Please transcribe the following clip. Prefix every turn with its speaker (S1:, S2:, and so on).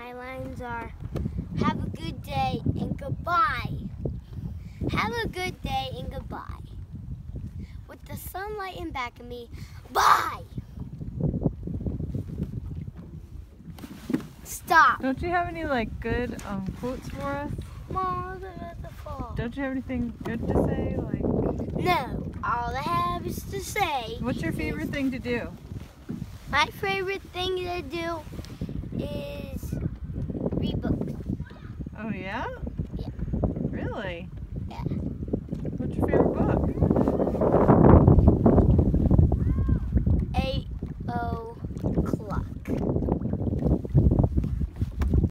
S1: my lines are, have a good day and goodbye. Have a good day and goodbye. With the sunlight in back of me, bye. Stop.
S2: Don't you have any good quotes for us?
S1: Mom, look at the fall.
S2: Don't you have anything good to say?
S1: No, all I have is to say.
S2: What's your favorite thing to do?
S1: My favorite thing to do is read books.
S2: Oh yeah?
S1: Yeah.
S2: Really?
S1: Yeah.
S2: What's your favorite book?